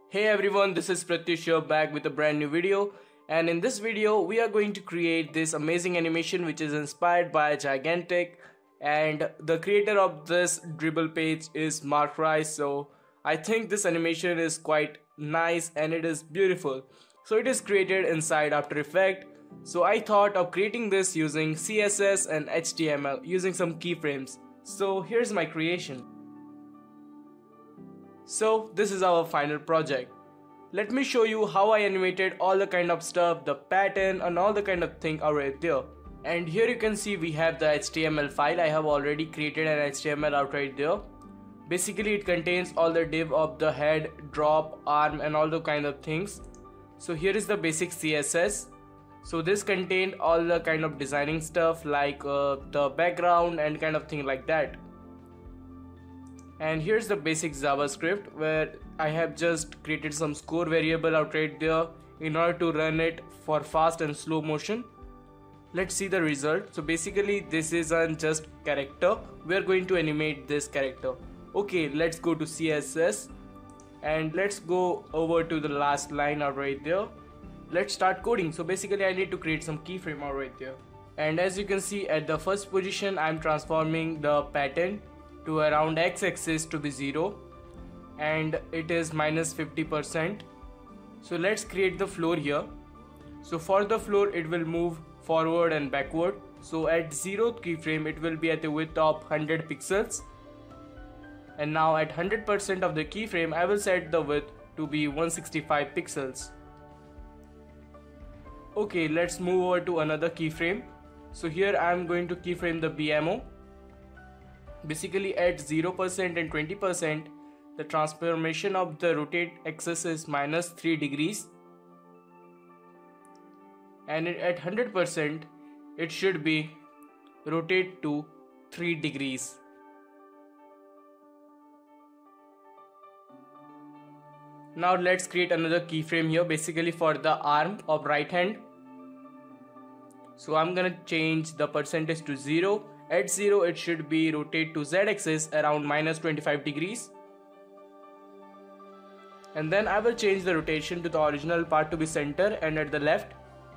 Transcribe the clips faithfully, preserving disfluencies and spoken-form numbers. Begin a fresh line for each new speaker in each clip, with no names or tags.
Hey everyone, this is Pratyush here back with a brand new video, and in this video we are going to create this amazing animation which is inspired by Gigantic, and the creator of this dribble page is Mark Rice. So I think this animation is quite nice and it is beautiful. So it is created inside After Effects. So I thought of creating this using C S S and H T M L using some keyframes. So here's my creation. So this is our final project. Let me show you how I animated all the kind of stuff, the pattern and all the kind of thing are right there. And here you can see we have the H T M L file. I have already created an H T M L out right there. Basically it contains all the div of the head, drop, arm and all the kind of things. So here is the basic C S S. So this contained all the kind of designing stuff like uh, the background and kind of thing like that. And here's the basic JavaScript where I have just created some score variable out right there in order to run it for fast and slow motion. Let's see the result. So basically this is a just character. We are going to animate this character. Okay, let's go to C S S and let's go over to the last line out right there. Let's start coding. So basically I need to create some keyframe out right there. And as you can see at the first position I'm transforming the pattern to around x-axis to be zero and it is minus fifty percent. So let's create the floor here. So for the floor it will move forward and backward. So at zeroth keyframe it will be at a width of one hundred pixels, and now at one hundred percent of the keyframe I will set the width to be one hundred sixty-five pixels. Okay, let's move over to another keyframe. So here I am going to keyframe the B M O. Basically at zero percent and twenty percent the transformation of the rotate axis is minus three degrees, and at one hundred percent it should be rotate to three degrees. Now let's create another keyframe here basically for the arm of right hand. So I'm gonna change the percentage to zero. At zero it should be rotate to z-axis around minus twenty-five degrees. And then I will change the rotation to the original part to be center and at the left.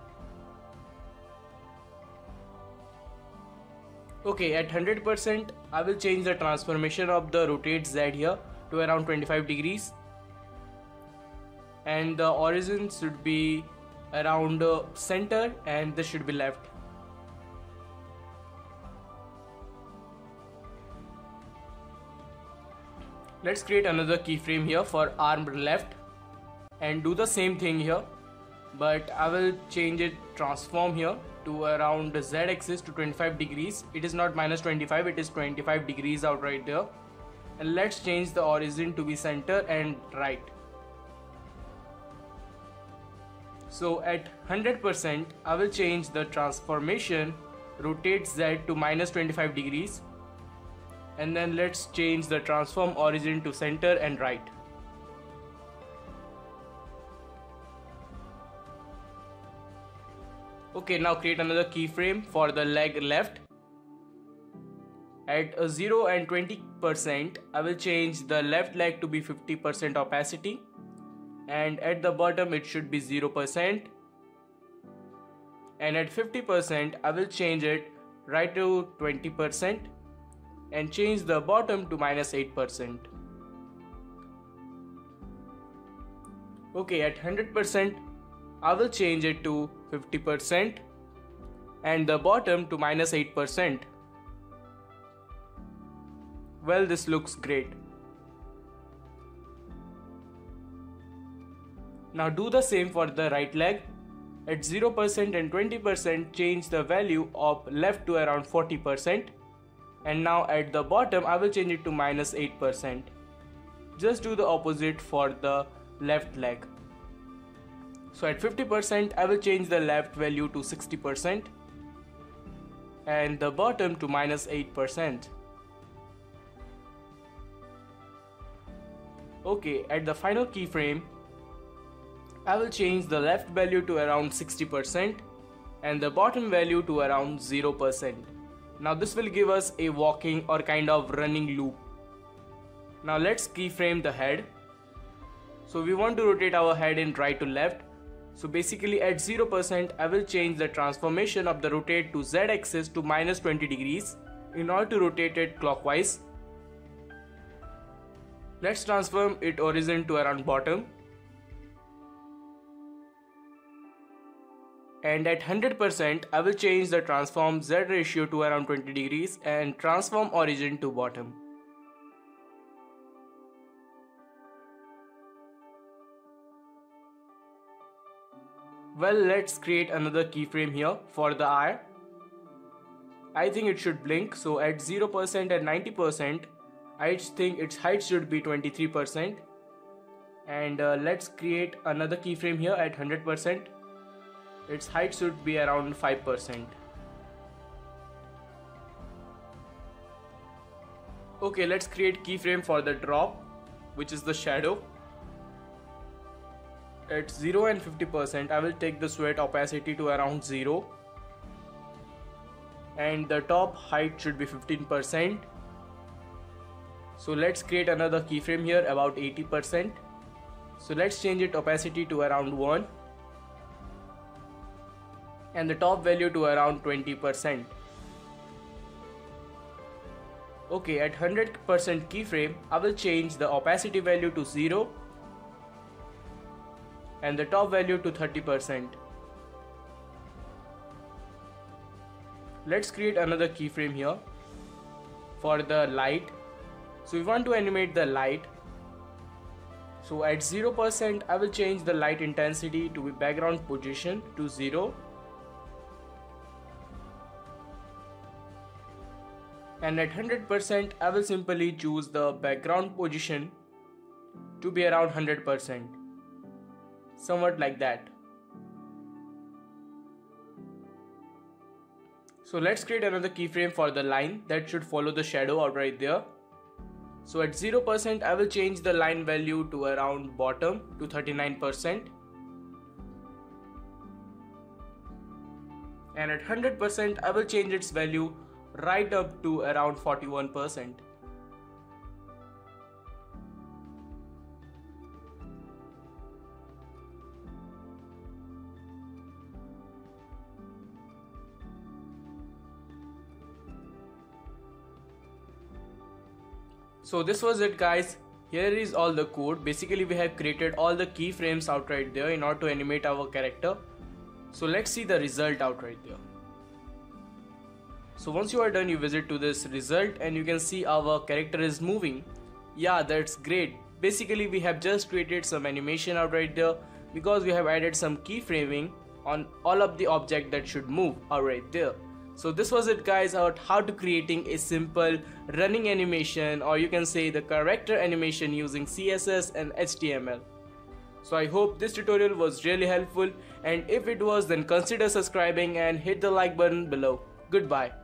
Okay, at one hundred percent I will change the transformation of the rotate z here to around twenty-five degrees. And the origin should be around uh, center and this should be left. Let's create another keyframe here for arm left and do the same thing here, but I will change it transform here to around the z-axis to twenty-five degrees. It is not minus twenty-five, it is twenty-five degrees out right there. And let's change the origin to be center and right. So at one hundred percent I will change the transformation rotate z to minus twenty-five degrees. And then let's change the transform origin to center and right. Okay, now create another keyframe for the leg left. At a zero and twenty percent I will change the left leg to be fifty percent opacity, and at the bottom it should be zero percent, and at fifty percent I will change it right to twenty percent and change the bottom to minus eight percent. Okay, at one hundred percent I will change it to fifty percent and the bottom to minus eight percent. Well, this looks great. Now do the same for the right leg. At zero percent and twenty percent change the value of left to around forty percent. And now at the bottom I will change it to minus eight percent. Just do the opposite for the left leg. So at fifty percent I will change the left value to sixty percent and the bottom to minus eight percent. Okay, at the final keyframe I will change the left value to around sixty percent and the bottom value to around zero percent. Now this will give us a walking or kind of running loop. Now let's keyframe the head. So we want to rotate our head in right to left. So basically at zero percent I will change the transformation of the rotate to Z axis to minus twenty degrees in order to rotate it clockwise. Let's transform it origin to around bottom. And at one hundred percent I will change the transform Z ratio to around twenty degrees and transform origin to bottom. Well, let's create another keyframe here for the eye. I think it should blink, so at zero percent and ninety percent I think its height should be twenty-three percent. And uh, let's create another keyframe here at one hundred percent. Its height should be around five percent. Okay, let's create keyframe for the drop, which is the shadow. At zero and fifty percent I will take the sweat opacity to around zero. And the top height should be fifteen percent. So let's create another keyframe here about eighty percent. So let's change it opacity to around one. And the top value to around twenty percent. Okay, at one hundred percent keyframe I will change the opacity value to zero and the top value to thirty percent. Let's create another keyframe here for the light. So we want to animate the light. So at zero percent I will change the light intensity to background position to zero. And at one hundred percent I will simply choose the background position to be around one hundred percent. Somewhat like that. So let's create another keyframe for the line that should follow the shadow out right there. So at zero percent I will change the line value to around bottom to thirty-nine percent. And at one hundred percent I will change its value right up to around forty-one percent. So this was it, guys. Here is all the code. Basically we have created all the keyframes out right there in order to animate our character. So let's see the result out right there. So once you are done, you visit to this result and you can see our character is moving. Yeah, that's great. Basically we have just created some animation out right there because we have added some keyframing on all of the object that should move out right there. So this was it, guys, about how to creating a simple running animation, or you can say the character animation using C S S and H T M L. So I hope this tutorial was really helpful, and if it was, then consider subscribing and hit the like button below. Goodbye.